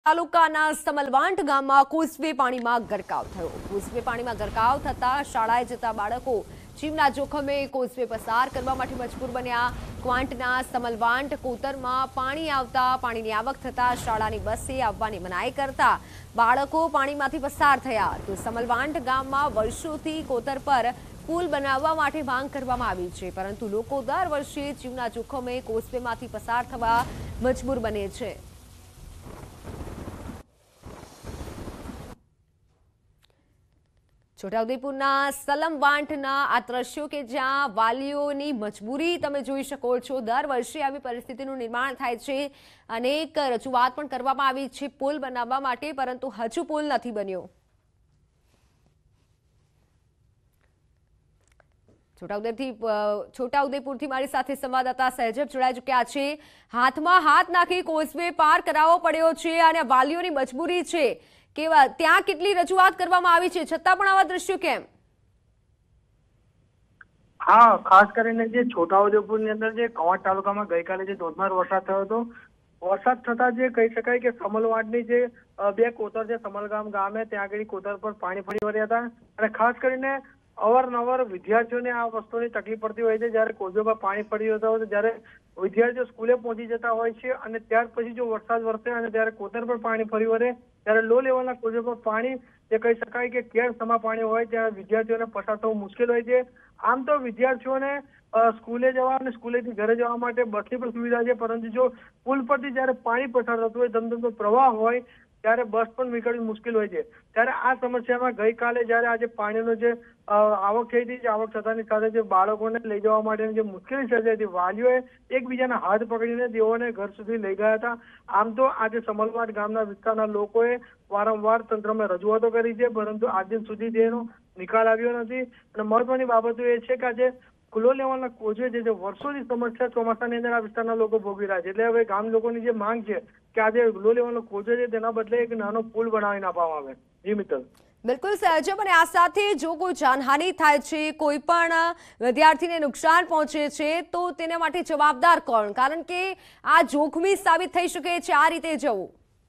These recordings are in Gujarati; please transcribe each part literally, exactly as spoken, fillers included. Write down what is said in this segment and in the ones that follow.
તાલુકાના સમલવાંટ ગામમાં કોસવે પાણીમાં ગરકાવ થયો। કોસવે પાણીમાં ગરકાવ થતા શાળાએ જતા બાળકો જીવના જોખમે કોસવે પસાર કરવા માટે મજબૂર બન્યા। ક્વાંટના સમલવાંટ કોતરમાં પાણી આવતા પાણીની આવક થતા શાળાની બસે આવવાની મનાઈ કરતા બાળકો પાણીમાંથી પસાર થયા। તો સમલવાંટ ગામમાં વર્ષોથી કોતર પર પુલ બનાવવા માટે માંગ કરવામાં આવી છે, પરંતુ લોકો દર વર્ષે જીવના જોખમે કોસવેમાંથી પસાર થવા મજબૂર બને છે। છોટાઉદેપુરના સલમવાંટના આ દ્રશ્યો કે જ્યાં વાલીઓની મજબૂરી તમે જોઈ શકો છો। દર વર્ષે આવી પરિસ્થિતિનું નિર્માણ થાય છે। અનેક રજૂઆત પણ કરવામાં આવી છે પુલ બનાવવા માટે, પરંતુ હજુ પુલ નથી બન્યો। છોટાઉદેપુરથી છોટાઉદેપુરથી મારી સાથે સંવાદદાતા સહેજબ જોડાઈ ચૂક્યા છે। હાથમાં હાથ નાખી કોસવે પાર કરાવવો પડ્યો છે અને વાલીઓની મજબૂરી છે કે ત્યાં કેટલી રજૂઆત કરવામાં આવી છે, છતાં પણ આવા દ્રશ્યો કેમ? હા, ખાસ કરીને જે છોટાઉદેપુરની અંદર જે કવાંટ તાલુકામાં ગઈકાલે જે ધોધમાર વરસાદ થયો હતો, વરસાદ થતા જે કહી શકાય કે સમલવાંટની જે બે કોતર છે સમલગામ ગામે, ત્યાં આગળ કોતર પર પાણી ફરી વળ્યા હતા અને ખાસ કરીને અવારનવાર વિદ્યાર્થીઓને આ વસ્તુની તકલીફ પડતી હોય છે। જ્યારે કોઝવે પર પાણી ફરી જતા હોય, જ્યારે વિદ્યાર્થીઓ સ્કૂલે પહોંચી જતા હોય છે અને ત્યાર પછી જો વરસાદ વરસે અને ત્યારે કોતર પર પાણી ફરી વળે ત્યારે લો લેવલના કોઝવે પર પાણી જે કહી શકાય કે કેર સમા પાણી હોય ત્યારે વિદ્યાર્થીઓને પસાર થવું મુશ્કેલ હોય છે। આમ તો વિદ્યાર્થીઓને સ્કૂલે જવા અને સ્કૂલેથી ઘરે જવા માટે બસની પણ સુવિધા છે, પરંતુ જો પુલ પરથી જ્યારે પાણી પસાર થતું હોય, ધમધમતો પ્રવાહ હોય ત્યારે બસ પણ નીકળવી મુશ્કેલ હોય છે। ત્યારે આ સમસ્યામાં ગઈકાલે જ્યારે આજે પાણીનો જે આવક થઈ હતી, આવક થતાની સાથે જે બાળકોને લઈ જવા માટેની જે મુશ્કેલી સર્જાઈ હતી, વાલીઓએ એકબીજાના હાથ પકડીને તેઓને ઘર સુધી લઈ ગયા હતા। આમ તો આજે સમલવાંટ ગામના વિસ્તારના લોકોએ વારંવાર તંત્રમાં રજૂઆતો કરી છે, પરંતુ આજ દિન સુધી તેનો નિકાલ આવ્યો નથી। અને મહત્વની બાબતો એ છે કે આજે લો લેવલના કોઝવે છે જે વર્ષોની સમસ્યા ચોમાસાની અંદર આ વિસ્તારના લોકો ભોગવી રહ્યા છે। એટલે હવે ગામ લોકોની જે માંગ છે કે આજે લો લેવલનો કોઝવે છે તેના બદલે એક નાનો પુલ બનાવીને આપવામાં આવે। જી મિત્તલ, બિલકુલ સહેજબ, અને આ સાથે જો કોઈ જાનહાનિ થાય છે, કોઈ પણ વિદ્યાર્થીને નુકસાન પહોંચે છે, તો તેના માટે જવાબદાર કોણ? કારણ કે આ જોખમી સાબિત થઈ શકે છે આ રીતે જવું।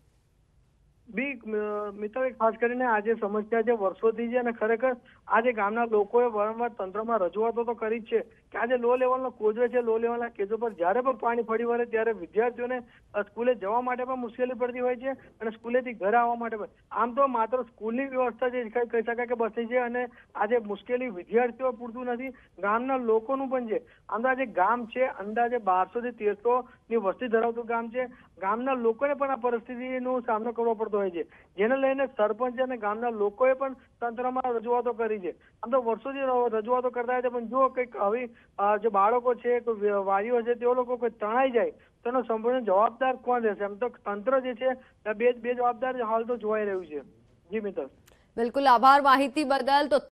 બી મિત્ર, ખાસ કરીને આજે સમસ્યા છે વર્ષોથી છે અને ખરેખર આજે ગામના લોકોએ વારંવાર તંત્રમાં રજૂઆતો તો કરી જ છે કે આજે લો લેવલનો કોઝવે છે, લો લેવલના કેજો પર જ્યારે પણ પાણી ફરી વળે ત્યારે વિદ્યાર્થીઓને સ્કૂલે જવા માટે પણ મુશ્કેલી પડતી હોય છે અને સ્કૂલેથી ઘરે આવવા માટે પણ। આમ તો માત્ર સ્કૂલની વ્યવસ્થા જે કહી શકાય કે બસની છે અને આજે મુશ્કેલી વિદ્યાર્થીઓ પૂરતું નથી, ગામના લોકોનું પણ છે। આમ તો આજે ગામ છે અંદાજે બારસો થી તેરસો ની વસ્તી ધરાવતું ગામ છે। ગામના લોકોને પણ આ પરિસ્થિતિનો સામનો કરવો પડતો હોય છે, જેને લઈને સરપંચ અને ગામના લોકોએ પણ તંત્રમાં રજૂઆતો કરી છે। આમ તો વર્ષોથી રજૂઆતો કરતા હોય છે, પણ જો કંઈક આવી જે બાળકો છે, વાલીઓ છે, તેઓ લોકો કોઈ તણાઈ જાય તેનો સંપૂર્ણ જવાબદાર કોણ રહેશે? એમ તો તંત્ર જે છે બે બે જવાબદાર હાલ તો જોવાઈ રહ્યું છે। જી મિત્ર, બિલકુલ આભાર માહિતી બદલ। તો